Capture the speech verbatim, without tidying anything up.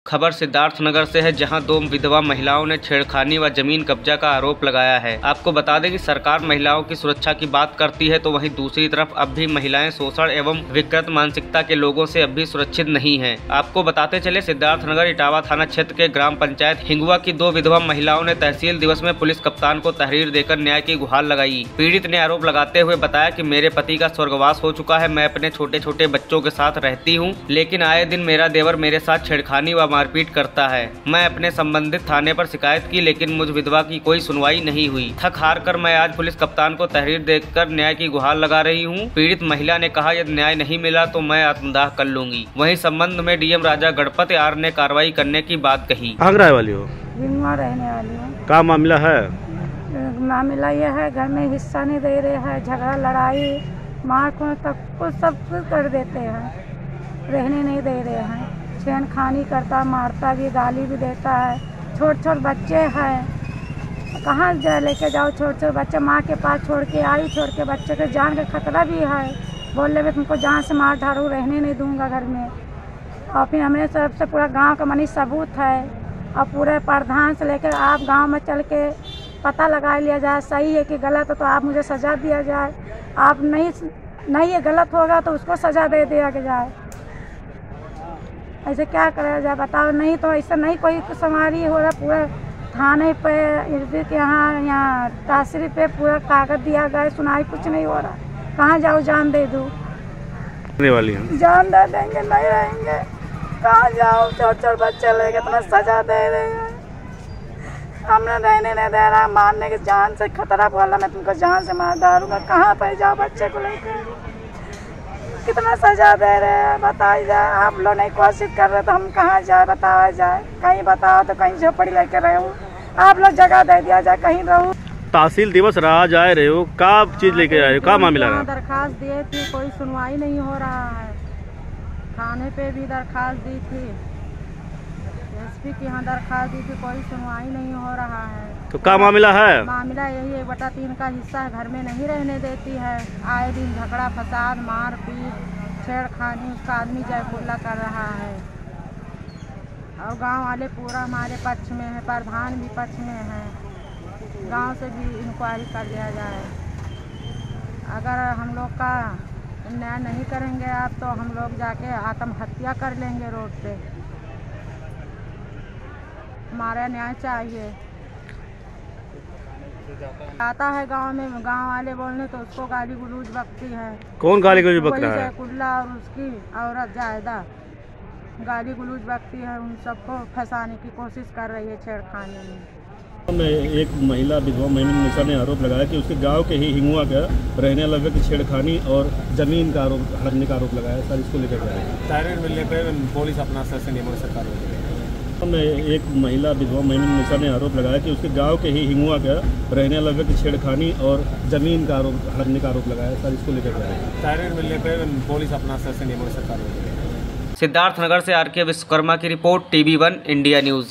खबर सिद्धार्थनगर से है, जहां दो विधवा महिलाओं ने छेड़खानी व जमीन कब्जा का आरोप लगाया है। आपको बता दें कि सरकार महिलाओं की सुरक्षा की बात करती है, तो वहीं दूसरी तरफ अब भी महिलाएं शोषण एवं विकृत मानसिकता के लोगों से अब भी सुरक्षित नहीं हैं। आपको बताते चले, सिद्धार्थनगर इटावा थाना क्षेत्र के ग्राम पंचायत हिंगुआ की दो विधवा महिलाओं ने तहसील दिवस में पुलिस कप्तान को तहरीर देकर न्याय की गुहार लगाई। पीड़ित ने आरोप लगाते हुए बताया कि मेरे पति का स्वर्गवास हो चुका है, मैं अपने छोटे छोटे बच्चों के साथ रहती हूँ, लेकिन आए दिन मेरा देवर मेरे साथ छेड़खानी व मारपीट करता है। मैं अपने संबंधित थाने पर शिकायत की, लेकिन मुझ विधवा की कोई सुनवाई नहीं हुई। थक हार कर मैं आज पुलिस कप्तान को तहरीर देकर न्याय की गुहार लगा रही हूँ। पीड़ित महिला ने कहा, यदि न्याय नहीं मिला तो मैं आत्मदाह कर लूंगी। वहीं संबंध में डीएम राजा गणपत आर ने कार्रवाई करने की बात कही। आगरा वाली हो, रहने वाली हूँ। क्या मामला है? मामला यह है, घर में हिस्सा नहीं दे रहे हैं, झगड़ा लड़ाई मार को तक कुछ सब कुछ कर देते हैं, रहने नहीं दे रहे हैं। छेड़खानी करता, मारता भी, गाली भी देता है। छोटे छोटे बच्चे हैं, कहाँ जा लेके जाओ? छोटे छोटे बच्चे माँ के पास छोड़ के आई, छोड़ के बच्चे के जान का खतरा भी है। बोल रहे तुमको जान से मार डालूँ, रहने नहीं दूंगा घर में। और फिर हमें तरफ से पूरा गांव का मनी सबूत है, और पूरे प्रधान से लेकर आप गांव में चल के पता लगा लिया जाए, सही है कि गलत है तो आप मुझे सज़ा दिया जाए। आप नहीं नहीं ये गलत होगा तो उसको सज़ा दे दिया जाए। ऐसे क्या करा जाए बताओ? नहीं तो ऐसा नहीं कोई समारी हो रहा। पूरा थाने पे के यहाँ यहाँ तहसील पे पूरा कागज दिया गया, सुनाई कुछ नहीं हो रहा। कहाँ जाओ? जान दे दूँ वाली है। जान दे देंगे, नहीं रहेंगे। कहाँ जाओ? छोटे छोटे बच्चे लेके तुम्हें सजा दे रहे हैं, हमने रहने नहीं दे रहा। मारने की जान से खतरा बोला, मैं तुमको जान से मार डालूंगा। कहाँ पे जाओ बच्चे को लेकर? कितना सजा दे रहे हैं बताई जाए। आप लोग नहीं कोशिश कर रहे तो हम कहाँ जाए? बताया जाए, कहीं बताओ तो कहीं झोपड़ी लेके रहे हो। आप लोग जगह दे दिया जाए, कहीं रहो। तहसील दिवस रहा जा रहे हो, क्या चीज लेके जा रहे हो? क्या मामला है? दरखास्त दिए थी, कोई सुनवाई नहीं हो रहा है। थाने पे भी दरखास्त दी थी, एसपी के यहाँ दरखास्त दी थी, कोई सुनवाई नहीं हो रहा है। तो क्या मामला है? मामला यही है, बटा तीन का हिस्सा है, घर में नहीं रहने देती है। आए दिन झगड़ा फसाद, मार पीट, छेड़खानी उसका आदमी जयपुल्ला कर रहा है। और गांव वाले पूरा हमारे पक्ष में है, प्रधान भी पक्ष में है। गांव से भी इंक्वायरी कर लिया जाए। अगर हम लोग का न्याय नहीं करेंगे आप, तो हम लोग जाके आत्महत्या कर लेंगे रोड पे। हमारा न्याय चाहिए। आता है गांव में, गांव वाले बोलने तो उसको गाली गुलूज बकती है। कौन गाली गुलूज बक रहा है? कुल्ला और उसकी औरत जायदा गाली गुलूज बकती है, उन सबको फंसाने की कोशिश कर रही है छेड़खानी में। में एक महिला विधवा महिला ने आरोप लगाया कि उसके गांव के ही हिंगुआ का रहने वाला व्यक्ति छेड़खानी और जमीन का आरोप हड़पने का आरोप लगाया। सर, इसको लेकर तहरीर मिलने पर पुलिस अपना सर नियमों से कार्रवाई। में एक महिला विधवा महिला ने आरोप लगाया कि उसके गांव के ही हिंगुआ का रहने वाला व्यक्ति छेड़खानी और जमीन का आरोप हड़पने का आरोप लगाया। सर, इसको लेकर तहरीर मिलने पर पुलिस अपना सर नियमों से कार्रवाई। सिद्धार्थनगर से आर के विश्वकर्मा की रिपोर्ट, टीवी वन इंडिया न्यूज।